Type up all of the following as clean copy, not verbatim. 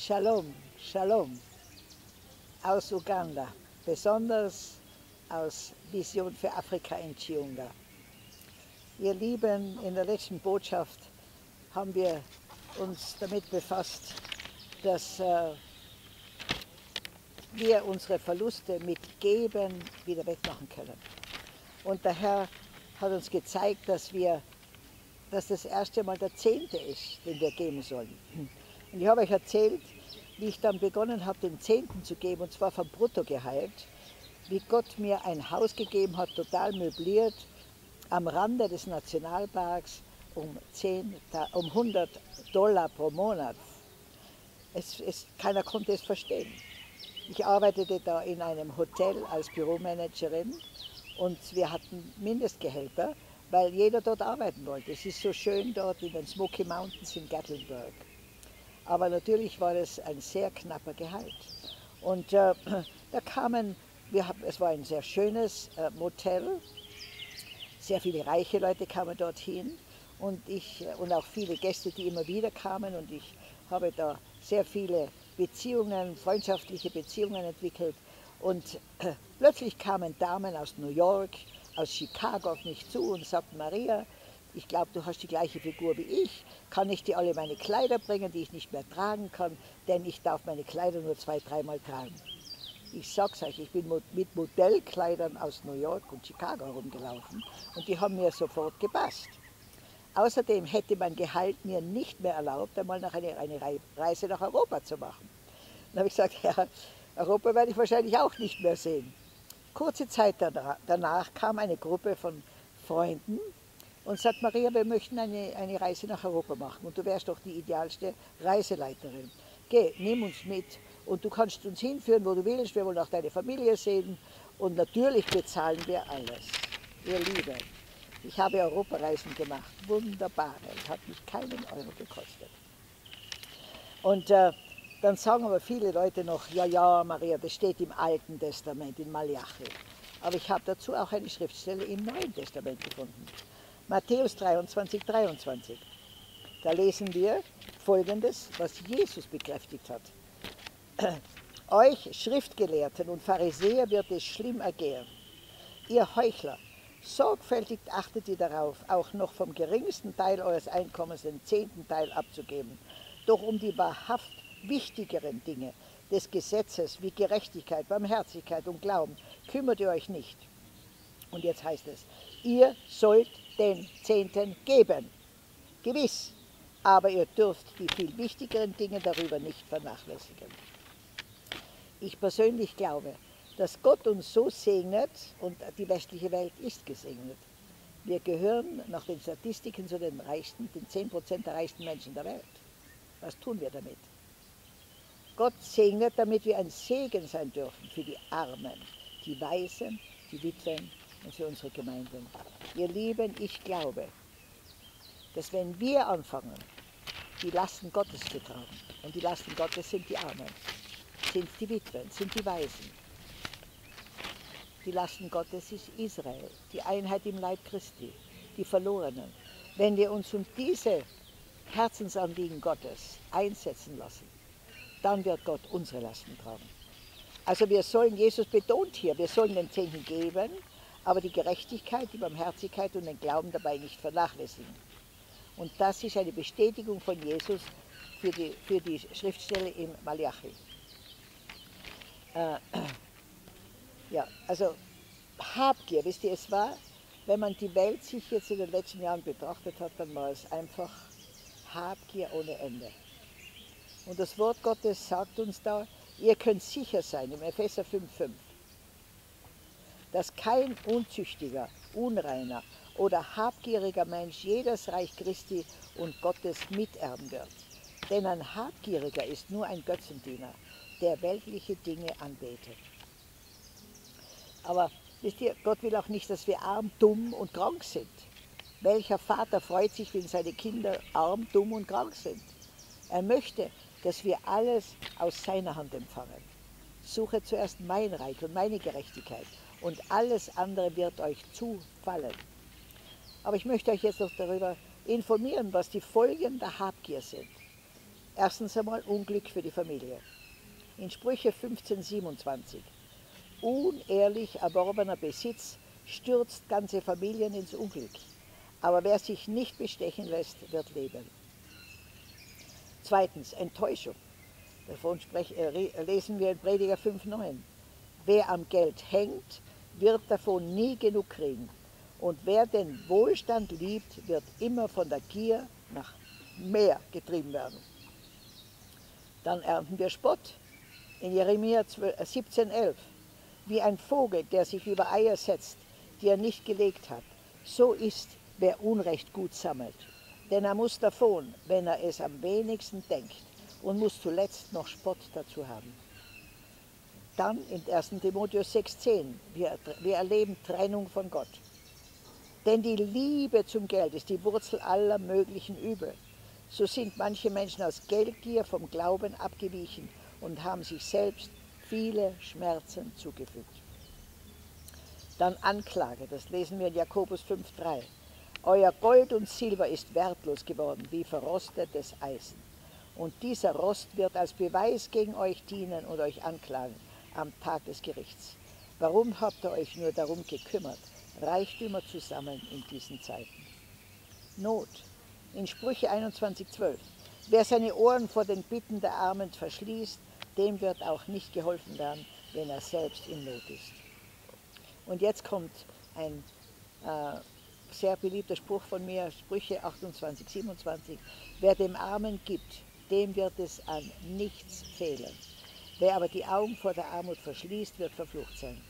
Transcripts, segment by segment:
Shalom, Shalom aus Uganda, besonders aus Vision für Afrika in Chiunga. Ihr Lieben, in der letzten Botschaft haben wir uns damit befasst, dass wir unsere Verluste mit Geben wieder wettmachen können. Und der Herr hat uns gezeigt, dass das erste Mal der Zehnte ist, den wir geben sollen. Und ich habe euch erzählt, wie ich dann begonnen habe, den Zehnten zu geben, und zwar vom Bruttogehalt, wie Gott mir ein Haus gegeben hat, total möbliert, am Rande des Nationalparks um $100 pro Monat. Keiner konnte es verstehen. Ich arbeitete da in einem Hotel als Büromanagerin und wir hatten Mindestgehälter, weil jeder dort arbeiten wollte. Es ist so schön dort in den Smoky Mountains in Gatlinburg. Aber natürlich war es ein sehr knapper Gehalt. Und da kamen, es war ein sehr schönes Motel, sehr viele reiche Leute kamen dorthin und auch viele Gäste, die immer wieder kamen, und ich habe da sehr viele Beziehungen, freundschaftliche Beziehungen entwickelt, und plötzlich kamen Damen aus New York, aus Chicago auf mich zu und sagten: Maria, ich glaube, du hast die gleiche Figur wie ich, kann ich dir alle meine Kleider bringen, die ich nicht mehr tragen kann, denn ich darf meine Kleider nur 2-3 Mal tragen. Ich sag's euch, ich bin mit Modellkleidern aus New York und Chicago herumgelaufen und die haben mir sofort gepasst. Außerdem hätte mein Gehalt mir nicht mehr erlaubt, einmal eine Reise nach Europa zu machen. Dann habe ich gesagt: ja, Europa werde ich wahrscheinlich auch nicht mehr sehen. Kurze Zeit danach kam eine Gruppe von Freunden und sagt: Maria, wir möchten eine Reise nach Europa machen und du wärst doch die idealste Reiseleiterin. Geh, nimm uns mit und du kannst uns hinführen, wo du willst, wir wollen auch deine Familie sehen und natürlich bezahlen wir alles. Ihr Lieben, ich habe Europareisen gemacht, wunderbare, hat mich keinen Euro gekostet. Und dann sagen aber viele Leute noch: ja, ja, Maria, das steht im Alten Testament, in Malachi. Aber ich habe dazu auch eine Schriftstelle im Neuen Testament gefunden. Matthäus 23, 23. Da lesen wir Folgendes, was Jesus bekräftigt hat. Euch Schriftgelehrten und Pharisäer wird es schlimm ergehen. Ihr Heuchler, sorgfältig achtet ihr darauf, auch noch vom geringsten Teil eures Einkommens den 10. Teil abzugeben. Doch um die wahrhaft wichtigeren Dinge des Gesetzes wie Gerechtigkeit, Barmherzigkeit und Glauben kümmert ihr euch nicht. Und jetzt heißt es: Ihr sollt den 10. geben, gewiss, aber ihr dürft die viel wichtigeren Dinge darüber nicht vernachlässigen. Ich persönlich glaube, dass Gott uns so segnet, und die westliche Welt ist gesegnet. Wir gehören nach den Statistiken zu den 10% der reichsten Menschen der Welt. Was tun wir damit? Gott segnet, damit wir ein Segen sein dürfen für die Armen, die Waisen, die Witwen und für unsere Gemeinden. Ihr Lieben, ich glaube, dass wenn wir anfangen, die Lasten Gottes zu tragen, und die Lasten Gottes sind die Armen, sind die Witwen, sind die Waisen. Die Lasten Gottes ist Israel, die Einheit im Leib Christi, die Verlorenen. Wenn wir uns um diese Herzensanliegen Gottes einsetzen lassen, dann wird Gott unsere Lasten tragen. Also wir sollen, Jesus betont hier, wir sollen den 10. geben, aber die Gerechtigkeit, die Barmherzigkeit und den Glauben dabei nicht vernachlässigen. Und das ist eine Bestätigung von Jesus für die Schriftstelle im Malachi. Ja, also Habgier, wisst ihr, es war, wenn man die Welt sich jetzt in den letzten Jahren betrachtet hat, dann war es einfach Habgier ohne Ende. Und das Wort Gottes sagt uns da: Ihr könnt sicher sein, im Epheser 5,5, dass kein unzüchtiger, unreiner oder habgieriger Mensch je das Reich Christi und Gottes miterben wird. Denn ein Habgieriger ist nur ein Götzendiener, der weltliche Dinge anbetet. Aber wisst ihr, Gott will auch nicht, dass wir arm, dumm und krank sind. Welcher Vater freut sich, wenn seine Kinder arm, dumm und krank sind? Er möchte, dass wir alles aus seiner Hand empfangen. Suche zuerst mein Reich und meine Gerechtigkeit, und alles andere wird euch zufallen. Aber ich möchte euch jetzt noch darüber informieren, was die Folgen der Habgier sind. Erstens einmal Unglück für die Familie. In Sprüche 15,27: Unehrlich erworbener Besitz stürzt ganze Familien ins Unglück, aber wer sich nicht bestechen lässt, wird leben. Zweitens Enttäuschung. Davon lesen wir in Prediger 5,9. Wer am Geld hängt, wird davon nie genug kriegen. Und wer den Wohlstand liebt, wird immer von der Gier nach mehr getrieben werden. Dann ernten wir Spott. In Jeremia 17,11. Wie ein Vogel, der sich über Eier setzt, die er nicht gelegt hat, so ist, wer Unrecht gut sammelt. Denn er muss davon, wenn er es am wenigsten denkt, und muss zuletzt noch Spott dazu haben. Dann in 1. Timotheus 6,10. Wir erleben Trennung von Gott. Denn die Liebe zum Geld ist die Wurzel aller möglichen Übel. So sind manche Menschen aus Geldgier vom Glauben abgewichen und haben sich selbst viele Schmerzen zugefügt. Dann Anklage, das lesen wir in Jakobus 5,3. Euer Gold und Silber ist wertlos geworden, wie verrostetes Eisen. Und dieser Rost wird als Beweis gegen euch dienen und euch anklagen am Tag des Gerichts. Warum habt ihr euch nur darum gekümmert, Reichtümer zu sammeln in diesen Zeiten? Not. In Sprüche 21,12. Wer seine Ohren vor den Bitten der Armen verschließt, dem wird auch nicht geholfen werden, wenn er selbst in Not ist. Und jetzt kommt ein sehr beliebter Spruch von mir, Sprüche 28,27. Wer dem Armen gibt, dem wird es an nichts fehlen. Wer aber die Augen vor der Armut verschließt, wird verflucht sein.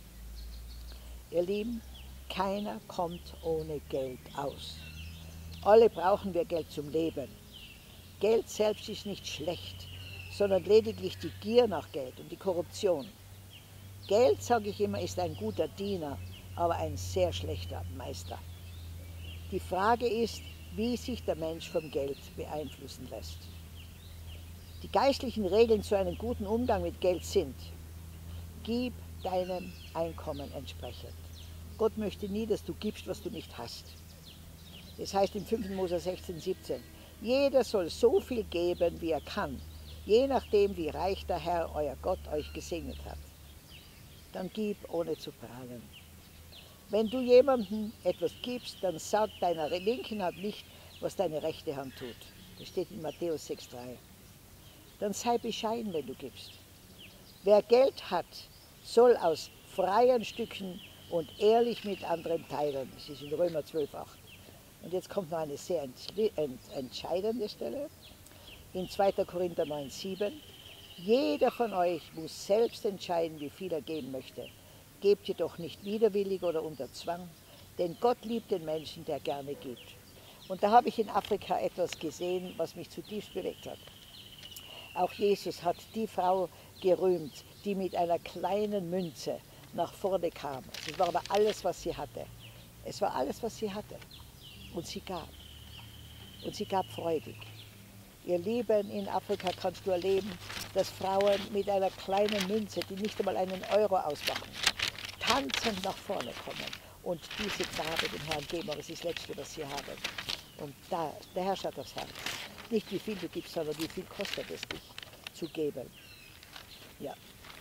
Ihr Lieben, keiner kommt ohne Geld aus. Alle brauchen wir Geld zum Leben. Geld selbst ist nicht schlecht, sondern lediglich die Gier nach Geld und die Korruption. Geld, sage ich immer, ist ein guter Diener, aber ein sehr schlechter Meister. Die Frage ist, wie sich der Mensch vom Geld beeinflussen lässt. Die geistlichen Regeln zu einem guten Umgang mit Geld sind: Gib deinem Einkommen entsprechend. Gott möchte nie, dass du gibst, was du nicht hast. Das heißt im 5. Mose 16,17: Jeder soll so viel geben, wie er kann, je nachdem, wie reich der Herr, euer Gott, euch gesegnet hat. Dann gib, ohne zu prahlen. Wenn du jemandem etwas gibst, dann sag deiner linken Hand nicht, was deine rechte Hand tut. Das steht in Matthäus 6,3. Dann sei bescheiden, wenn du gibst. Wer Geld hat, soll aus freien Stücken und ehrlich mit anderen teilen. Das ist in Römer 12,8. Und jetzt kommt noch eine sehr entscheidende Stelle. In 2. Korinther 9,7. Jeder von euch muss selbst entscheiden, wie viel er geben möchte. Gebt jedoch nicht widerwillig oder unter Zwang, denn Gott liebt den Menschen, der gerne gibt. Und da habe ich in Afrika etwas gesehen, was mich zutiefst bewegt hat. Auch Jesus hat die Frau gerühmt, die mit einer kleinen Münze nach vorne kam. Es war aber alles, was sie hatte. Es war alles, was sie hatte. Und sie gab. Und sie gab freudig. Ihr Lieben, in Afrika kannst du erleben, dass Frauen mit einer kleinen Münze, die nicht einmal einen Euro ausmachen, tanzend nach vorne kommen und diese Gabe dem Herrn geben. Aber es ist das Letzte, was sie haben. Und da, der Herr schaut aufs Herz. Nicht wie viel du gibst, sondern wie viel kostet es dich zu geben. Ja.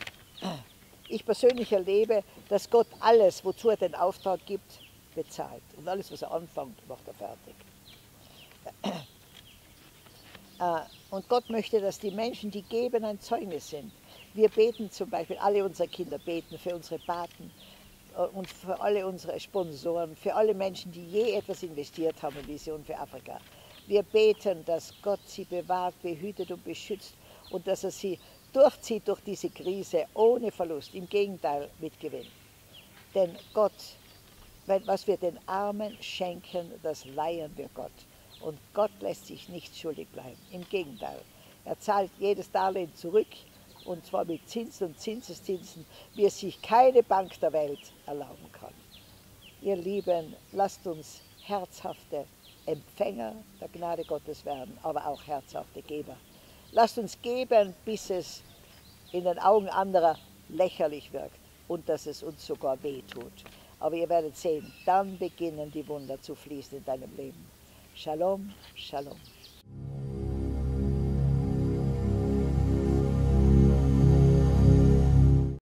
Ich persönlich erlebe, dass Gott alles, wozu er den Auftrag gibt, bezahlt. Und alles, was er anfängt, macht er fertig. Und Gott möchte, dass die Menschen, die geben, ein Zeugnis sind. Wir beten zum Beispiel, alle unsere Kinder beten für unsere Paten und für alle unsere Sponsoren, für alle Menschen, die je etwas investiert haben in Vision für Afrika. Wir beten, dass Gott sie bewahrt, behütet und beschützt und dass er sie durchzieht durch diese Krise ohne Verlust, im Gegenteil mit Gewinn. Denn Gott, was wir den Armen schenken, das leihen wir Gott. Und Gott lässt sich nicht schuldig bleiben. Im Gegenteil, er zahlt jedes Darlehen zurück, und zwar mit Zinsen und Zinseszinsen, wie es sich keine Bank der Welt erlauben kann. Ihr Lieben, lasst uns herzhafte Empfänger der Gnade Gottes werden, aber auch herzhafte Geber. Lasst uns geben, bis es in den Augen anderer lächerlich wirkt und dass es uns sogar wehtut. Aber ihr werdet sehen, dann beginnen die Wunder zu fließen in deinem Leben. Shalom, Shalom.